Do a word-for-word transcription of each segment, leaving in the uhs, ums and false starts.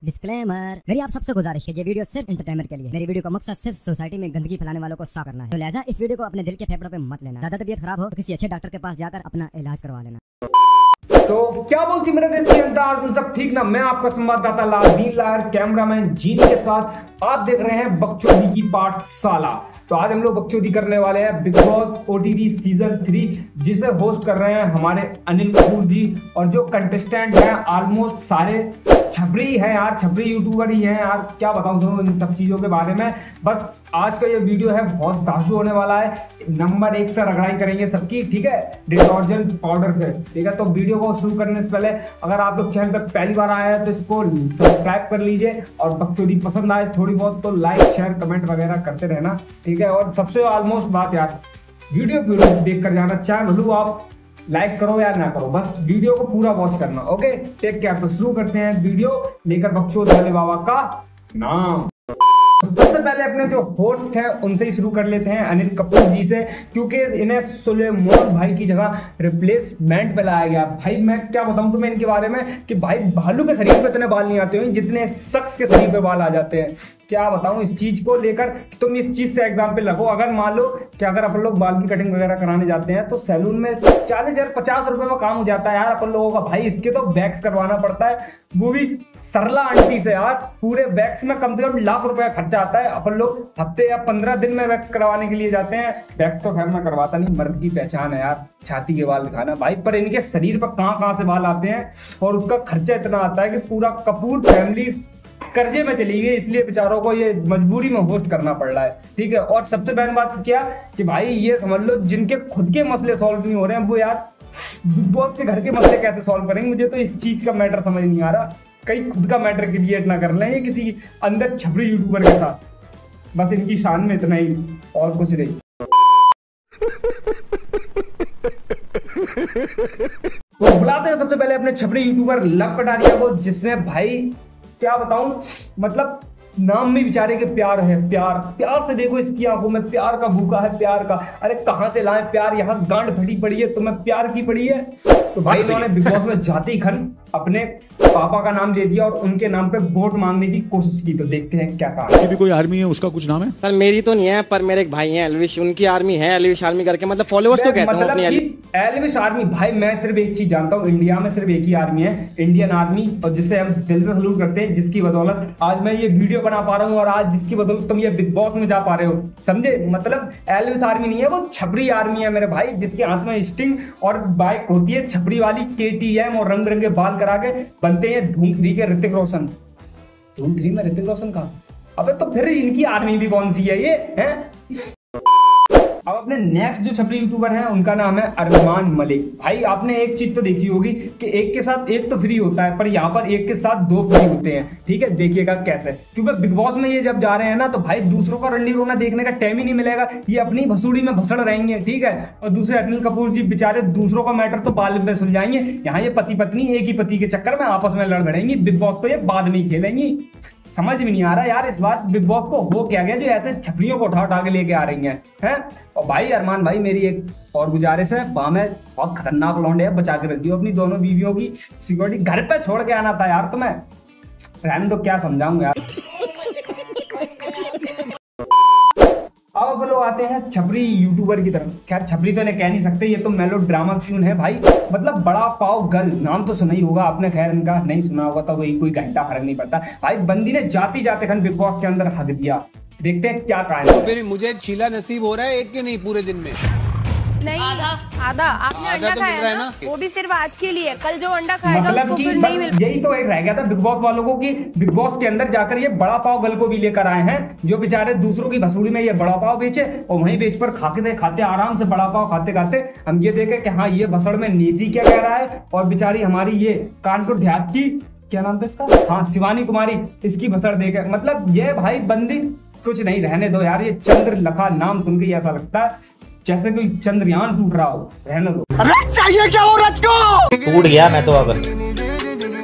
Disclaimer, मेरी आप सबसे गुजारिश है, ये वीडियो सिर्फ एंटरटेनमेंट के लिए। मेरी वीडियो का मकसद सिर्फ सोसाइटी में गंदगी फैलाने वालों को साफ करना है, तो लिहाजा इस वीडियो को अपने दिल के फेफड़ों पे मत लेना। ज्यादा तबीयत खराब हो तो किसी अच्छे डॉक्टर के पास जाकर अपना इलाज करवा लेना। तो क्या बोलती मेरे देसी अंदाज, तुम सब ठीक ना? मैं आपका संवाददाता लालदीन लायर, कैमरामैन जीनी के साथ आप देख रहे हैं बकचोदी की पाठशाला। तो आज हम लोग बकचोदी करने वाले हैं Bigg Boss OTT season three, जिसे होस्ट कर रहे हैं हमारे अनिल कपूर जी। और जो कंटेस्टेंट हैं ऑलमोस्ट सारे छपरी हैं यार, छपरी यूट्यूबर ही हैं यार। क्या बताऊं तुम्हें इन सब चीजों के बारे में। बस आज का ये वीडियो है बहुत दाशु होने वाला है। नंबर एक से रगड़ाई करेंगे सबकी, ठीक है, डिटर्जेंट पाउडर से, ठीक है। तो वीडियो को शुरू करने से पहले अगर आप लोग चैनल पर पहली बार आए हैं तो इसको सब्सक्राइब कर लीजिए, और बकचोदी पसंद आए थोड़ी बहुत तो लाइक शेयर कमेंट वगैरह करते रहना, ठीक है। और सबसे ऑलमोस्ट बात यार, वीडियो वीडियो देख कर जाना, चाहे भलू आप लाइक करो या ना करो, बस वीडियो को पूरा वॉच करना। Okay, take care. तो शुरू करते हैं वीडियो लेकर बकचोद वाले बाबा का नाम। सबसे पहले अपने जो होस्ट है उनसे ही शुरू कर लेते हैं, अनिल कपूर जी से, क्योंकि इन्हें सुलेमान भाई की जगह रिप्लेसमेंट पे लाया गया। भाई मैं क्या बताऊं तुम्हें इनके बारे में कि भाई भालू के शरीर पे इतने बाल नहीं आते हैं जितने शख्स के शरीर पे बाल आ जाते हैं। क्या बताऊं इस चीज को लेकर, तुम इस चीज से एग्जाम्पल लगो। अगर मान लो कि अगर अपन लोग बाल की कटिंग वगैरह कराने जाते हैं तो सैलून में चालीस हजार पचास रुपए में काम हो जाता है यार अपन लोगों का। भाई इसके तो वैक्स करवाना पड़ता है, वो भी सरला आंटी से यार। पूरे वैक्स में कम से कम लाख रुपए खर्चा आता है। अपन लोग हफ्ते या पंद्रह दिन में वैक्स करवाने के लिए जाते हैं। वैक्स तो खैर मैं करवाता नहीं, मर्द की पहचान है यार छाती के बाल दिखाना भाई। पर इनके शरीर पर कहां कहां से बाल आते हैं और उसका खर्चा इतना आता है कि पूरा कपूर फैमिली कर्जे में चली गई, इसलिए बेचारों को ये मजबूरी में होस्ट करना पड़ रहा है, ठीक है। और सबसे बहन बात क्या कि भाई ये समझ लो जिनके खुद के मसले सॉल्व नहीं हो रहे हैं वो यार बिग बॉस के घर के मसले कैसे सॉल्व करेंगे। मुझे तो इस चीज का मैटर समझ नहीं आ रहा। कहीं खुद का मैटर क्रिएट ना कर लें किसी अंदर छपरी यूट्यूबर के साथ। बस इनकी शान में इतना ही और कुछ नहीं। तो बुलाते हैं सबसे पहले अपने छपरी यूट्यूबर लव कटारिया को, जिसने भाई क्या बताऊं, मतलब नाम में बेचारे के प्यार है। प्यार प्यार से देखो इसकी आंखों में, प्यार का भूखा है प्यार का। अरे कहां से लाए प्यार, यहाँ गांड फटी पड़ी है, तुम्हें प्यार की पड़ी है। तो भाई इन्होंने बिग बॉस में जाते ही खन अपने पापा का नाम दे दिया और उनके नाम पे वोट मांगने की कोशिश की। तो देखते हैं क्या कहा। भी कोई आर्मी है, उसका कुछ नाम है सर? मेरी तो नहीं है, पर मेरे एक भाई हैं एलविश, उनकी आर्मी है। एलविश आर्मी करके मतलब फॉलोअर्स तो कहता हूं अपनी एलविश आर्मी। भाई मैं सिर्फ एक चीज जानता हूँ, इंडिया में सिर्फ एक ही आर्मी है, इंडियन आर्मी, और जिसे हम दिल से सलूट करते हैं, जिसकी बदौलत आज मैं ये वीडियो बना पा रहा हूँ और आज जिसकी बदौलत तुम ये बिग बॉस में जा पा रहे हो, समझे। मतलब एलविश आर्मी नहीं है, वो छपरी आर्मी है मेरे भाई, जिसके हाथ में स्टिंग और बाइक होती है छपरी वाली केटीएम, और रंग बिरंगे बाल करा के बनते हैं धूम थ्री के ऋतिक रोशन। धूम थ्री में ऋतिक रोशन का, अबे तो फिर इनकी आर्मी भी कौन सी है ये है। अब अपने नेक्स्ट जो छपरी यूट्यूबर हैं उनका नाम है अरमान मलिक। भाई आपने एक चीज तो देखी होगी कि एक के साथ एक तो फ्री होता है, पर यहाँ पर एक के साथ दो फ्री होते हैं, ठीक है। देखिएगा कैसे, क्योंकि बिग बॉस में ये जब जा रहे हैं ना तो भाई दूसरों का रंडी रोना देखने का टाइम ही नहीं मिलेगा। ये अपनी भसूड़ी में भसड़ रहेंगे, ठीक है। और दूसरे अनिल कपूर जी बेचारे दूसरों का मैटर तो बाद में सुलझाएंगे। यहाँ ये पति पत्नी एक ही पति के चक्कर में आपस में लड़ भिड़ेंगी। बिग बॉस को ये बाद में खेलेंगी। समझ में नहीं आ रहा यार इस बार बिग बॉस को हो क्या गया जो ऐसे छपरियों को उठा उठा के लेके आ रही हैं हैं। और भाई अरमान भाई मेरी एक और गुजारिश है, वहां में बहुत खतरनाक लौंडे हैं, बचा के रख दियो अपनी दोनों बीवियों की सिक्योरिटी। घर पे छोड़ के आना था यार तुम्हें, रहने तो क्या समझाऊं यार। अब लोग आते हैं छपरी यूट्यूबर की तरफ। खैर छपरी तो इन्हें कह नहीं सकते, ये तो मेलो ड्रामा क्वीन है भाई। मतलब बड़ा पाव गर्ल, नाम तो सुना ही होगा आपने, खैर इनका नहीं सुना होगा तो वही कोई घंटा फर्क नहीं पड़ता। भाई बंदी ने जाते जाते खन बिग बॉस के अंदर हक दिया। देखते हैं क्या कहा है। तो मुझे चीला नसीब हो रहा है एक के नहीं पूरे दिन में नहीं, आधा आधा आपने अंडा तो खाया ना, ना, वो भी सिर्फ आज के लिए। कल जो अंडा खाएगा मतलब उसको फिर नहीं मिल। यही तो एक रह गया था बिग बॉस वालों को कि बिग बॉस के अंदर जाकर ये बड़ा पाव गल को भी लेकर आए हैं, जो बेचारे दूसरों की भसूड़ी में ये बड़ा पाव बेचे और वहीं बेच पर खाते खाते आराम से बड़ा पाव खाते खाते हम ये देखे कि हाँ ये भसड़ में नीची क्या कह रहा है, और बेचारी हमारी ये कानपुर देहात की क्या नाम था इसका, हाँ शिवानी कुमारी, इसकी भसड़ देखे। मतलब ये भाई बंदी कुछ नहीं, रहने दो यार। ये चंद्रलेखा नाम सुन के ऐसा लगता है जैसे कोई चंद्रयान टूट रहा हो, रहने दो। रथ चाहिए क्या हो, रथ को टूट गया, मैं तो अब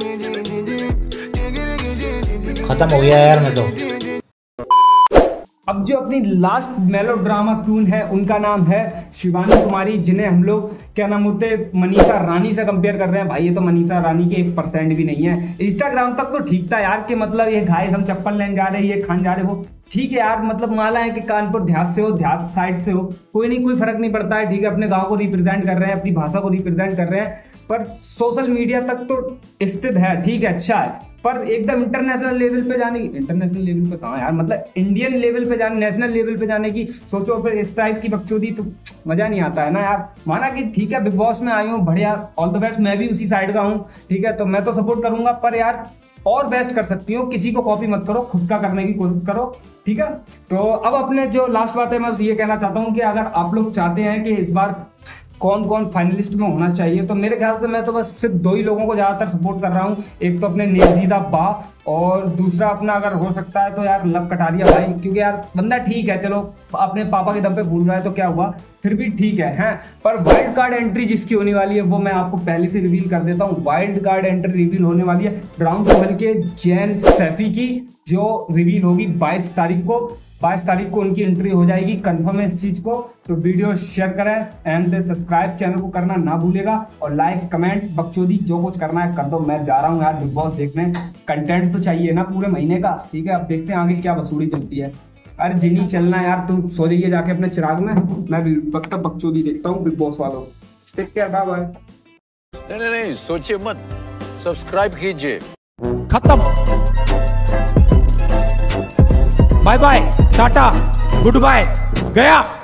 खत्म हो गया यार मैं तो। अब जो अपनी लास्ट मेलो ड्रामा क्वीन है उनका नाम है शिवानी कुमारी, जिन्हें हम लोग क्या नाम होते मनीषा रानी से कंपेयर कर रहे हैं। भाई ये तो मनीषा रानी के एक परसेंट भी नहीं है। इंस्टाग्राम तक तो ठीक था यार कि मतलब ये घाय हम चप्पल लेने जा रहे हैं, ये खान जा रहे हो, ठीक है यार, मतलब माला है कि कानपुर देहात से हो, देहात साइड से हो, कोई नहीं, कोई फर्क नहीं पड़ता है, ठीक है, अपने गांव को रिप्रेजेंट कर रहे हैं, अपनी भाषा को रिप्रेजेंट कर रहे हैं, पर सोशल मीडिया तक तो स्थित है, ठीक है, अच्छा है, पर एकदम इंटरनेशनल लेवल पे जाने की, इंटरनेशनल लेवल पे कहाँ यार, मतलब इंडियन लेवल पे जाने, नेशनल लेवल पे जाने की सोचो, फिर इस टाइप की बकचोदी तो मजा नहीं आता है ना यार। माना कि ठीक है बिग बॉस में आई हूँ, बढ़िया, ऑल द बेस्ट, मैं भी उसी साइड का हूँ, ठीक है, तो मैं तो सपोर्ट करूंगा, पर यार और बेस्ट कर सकती हो, किसी को कॉपी मत करो, खुद का करने की कोशिश करो, ठीक है। तो अब अपने जो लास्ट बात है मैं ये कहना चाहता हूँ कि अगर आप लोग चाहते हैं कि इस बार कौन कौन फाइनलिस्ट में होना चाहिए, तो मेरे ख्याल से मैं तो बस सिर्फ दो ही लोगों को ज्यादातर सपोर्ट कर रहा हूँ। एक तो अपने नेजीदा बा और दूसरा अपना अगर हो सकता है तो यार लव कटारिया भाई, क्योंकि यार बंदा ठीक है, चलो अपने पापा के दम पे भूल रहा है तो क्या हुआ, फिर भी ठीक है, हैं। पर वाइल्ड कार्ड एंट्री जिसकी होने वाली है वो मैं आपको पहले से रिवील कर देता हूँ। वाइल्ड कार्ड एंट्री रिवील होने वाली है राउंड टेबल के जैन सैफी की, जो रिवील होगी बाईस तारीख को। बाईस तारीख को उनकी एंट्री हो जाएगी, कंफर्म है इस चीज को। तो वीडियो शेयर करें एंड सब्सक्राइब चैनल को करना ना भूलेगा, और लाइक कमेंट बकचोदी जो कुछ करना है कर दो। मैं जा रहा हूँ यार बिग बॉस देखने, कंटेंट तो चाहिए ना पूरे महीने का, ठीक है। अब देखते हैं आगे क्या वसूली चलती है। अरे जिनी चलना है यार, तुम सो जाइए जाके अपने चिराग में, मैं भी वक्त तक बकचोदी देखता हूँ बिग बॉस वालों। Take care, bye bye. नहीं नहीं नहीं सोचिए मत, सब्सक्राइब कीजिए। खत्म, bye bye, tata, goodbye, गया।